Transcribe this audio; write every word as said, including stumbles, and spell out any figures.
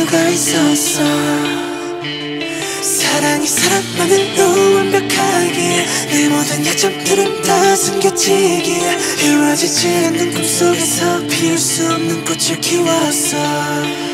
수가 있었어. 사랑이 사랑만으로 완벽하기에 내 모든 약점들은 다 숨겨지기에 이루어지지 않는 꿈속에서 피울 수 없는 꽃을 키웠어.